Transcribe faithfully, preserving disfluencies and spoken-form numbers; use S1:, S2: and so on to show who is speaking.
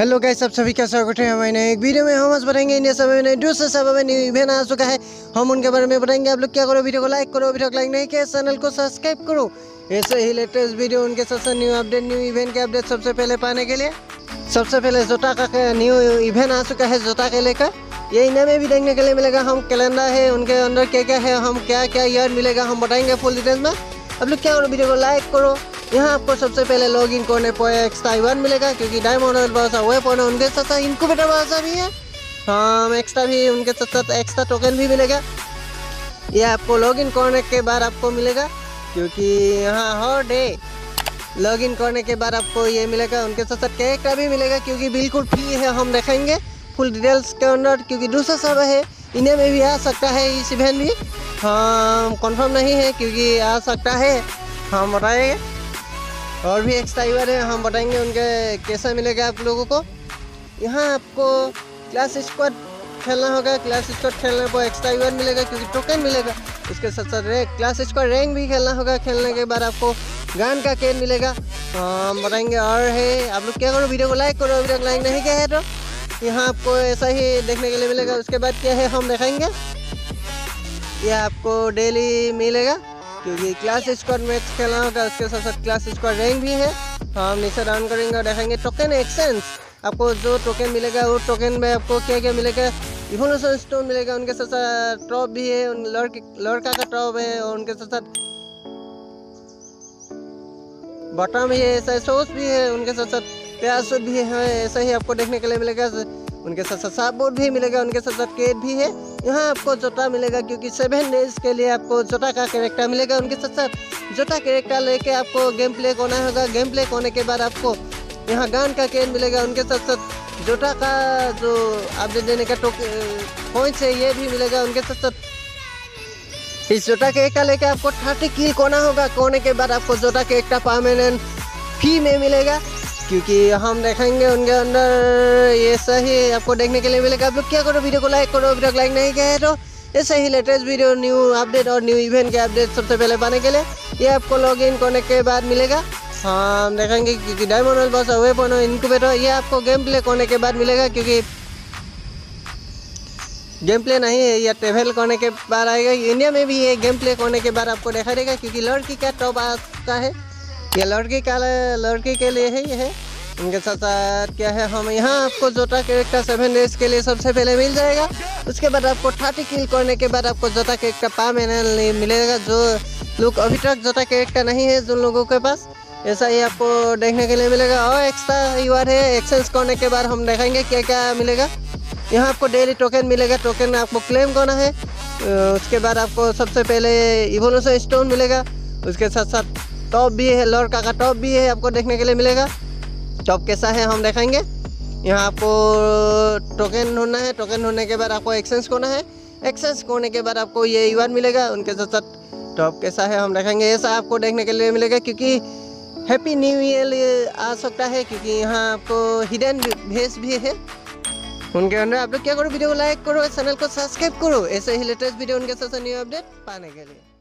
S1: Hello guys, सब सभी का स्वागत है हमारे नए एक वीडियो में। हम आज बताएंगे इंडिया समय में दूसरे सब में न्यू इवेंट आ चुका है, हम उनके बारे में बताएंगे। आप लोग क्या करो, वीडियो को लाइक करो, वीडियो को लाइक नहीं किया चैनल को सब्सक्राइब करो। ऐसे ही लेटेस्ट वीडियो उनके साथ साथ न्यू अपडेट न्यू इवेंट के अपडेट सबसे पहले पाने के लिए सबसे पहले जोटा का न्यू इवेंट आ चुका है। जोटा के लेकर ये इंडिया में भी देखने के लिए मिलेगा। हम कैलेंडर है उनके अंदर क्या क्या है, हम क्या क्या ईयर मिलेगा हम बताएंगे फुल डिटेल्स में। आप लोग क्या करो, वीडियो को लाइक करो। यहाँ आपको सबसे पहले लॉगिन करने पर एक्स्ट्रा इवेंट मिलेगा, क्योंकि डायमंड बहुत सा वेपन है उनके साथ साथ इनक्यूबेटर बहुत सा भी है। हम एक्स्ट्रा भी उनके साथ साथ एक्स्ट्रा टोकन भी मिलेगा। ये आपको लॉगिन करने के बाद आपको मिलेगा, क्योंकि यहाँ हर डे लॉगिन करने के बाद आपको ये मिलेगा। उनके साथ साथ कैरेक्टर भी मिलेगा, क्योंकि बिल्कुल फ्री है। हम देखेंगे फुल डिटेल्स के अंदर, क्योंकि दूसरा सब है इंडिया में भी आ सकता है इस इवेंट भी। हम कंफर्म नहीं है, क्योंकि आ सकता है, हम बताएंगे। और भी एक्स्ट्रा इवेंट है, हम बताएंगे उनके कैसा मिलेगा आप लोगों को। यहाँ आपको क्लास स्क्वाड खेलना होगा। क्लास स्क्वाड खेलने पर एक्स्ट्रा इवेंट मिलेगा, क्योंकि टोकन मिलेगा। उसके साथ साथ रैंक क्लास स्क्वाड रैंक भी खेलना होगा। खेलने के बाद आपको गन का केन मिलेगा, हम बताएंगे। और है आप लोग क्या करो, वीडियो को लाइक करो, वीडियो को लाइक नहीं किया है तो यहाँ आपको ऐसा ही देखने के लिए मिलेगा। उसके बाद क्या है हम दिखाएंगे। यह आपको डेली मिलेगा, क्योंकि क्लास स्क्वाड मैच खेलना होगा। उसके साथ साथ क्लास स्क्वाड रैंक भी है। हम नीचे डाउन करेंगे और देखेंगे टोकन एक्सचेंज। आपको जो टोकन मिलेगा वो टोकन में आपको क्या क्या मिलेगा। इवोल्यूशन स्टोन मिलेगा, उनके साथ साथ टॉप भी है, उन लड़के लड़का का टॉप है, और उनके साथ साथ बटन भी है, ऐसा सॉस भी है, उनके साथ साथ प्याज भी है। ऐसा ही आपको देखने के लिए मिलेगा। उनके साथ साथ साबुत भी मिलेगा, उनके साथ साथ केट भी है। यहाँ आपको जोटा मिलेगा, क्योंकि सेवन डेज के लिए आपको जोटा का कैरेक्टर मिलेगा। उनके साथ साथ जोटा कैरेक्टर लेके आपको गेम प्ले करना होगा। गेम प्ले करने के बाद आपको यहाँ गन का केन मिलेगा। उनके साथ साथ जोटा का जो अपडेट देने का पॉइंट्स है ये भी मिलेगा। उनके साथ साथ इस जोटा कैरेक्टर लेके आपको थर्टी किल करना होगा। करने के बाद आपको जोटा कैरेक्टर परमानेंट फ्री में मिलेगा, क्योंकि हम देखेंगे उनके अंदर ये सही आपको देखने के लिए मिलेगा। आप लोग क्या करो, वीडियो को लाइक करो, वीडियो को लाइक नहीं किया है तो ऐसे ही लेटेस्ट वीडियो न्यू अपडेट और न्यू इवेंट के अपडेट सबसे पहले पाने के लिए ये आपको लॉगिन करने के बाद मिलेगा। हम देखेंगे, क्योंकि डायमंड बस वेपन इनक्यूबेटर ये आपको गेम प्ले करने के बाद मिलेगा, क्योंकि गेम प्ले नहीं है, या ट्रेवल करने के बाद आएगा। इंडिया में भी ये गेम प्ले करने के बाद आपको देखा देगा, क्योंकि लड़की का टॉप आता है। ये लड़की का लड़की के लिए है ये है। उनके साथ साथ क्या है, हम यहाँ आपको जोटा कैरेक्टर सेवन डेज के लिए सबसे पहले मिल जाएगा। उसके बाद आपको थर्टी किल करने के बाद आपको जोटा कैरेक्टर परमानेंट मिलेगा। जो लोग अभी तक जोटा कैरेक्टर नहीं है जिन लोगों के पास, ऐसा ही आपको देखने के लिए मिलेगा। और एक्स्ट्रा ईवर है, एक्सचेंज करने के बाद हम देखेंगे क्या क्या मिलेगा। यहाँ आपको डेली टोकन मिलेगा, टोकन आपको क्लेम करना है। उसके बाद आपको सबसे पहले इवोल्यूशन स्टोन मिलेगा। उसके साथ साथ टॉप भी है, लड़का का टॉप भी है, आपको देखने के लिए मिलेगा। टॉप कैसा है हम देखेंगे। यहाँ आपको टोकन ढूंढना है, टोकन ढूंढने के बाद आपको एक्सचेंज करना है। एक्सचेंज करने के बाद आपको ये इवेंट मिलेगा। उनके साथ साथ टॉप कैसा है हम देखेंगे। ऐसा आपको देखने के लिए मिलेगा, क्योंकि हैप्पी न्यू ईयर आ सकता है, क्योंकि यहाँ आपको हिडन भेस भी है उनके अंदर। आप लोग क्या करो, वीडियो को लाइक करो, चैनल को सब्सक्राइब करो। ऐसे ही लेटेस्ट वीडियो उनके साथ न्यू अपडेट पाने के लिए।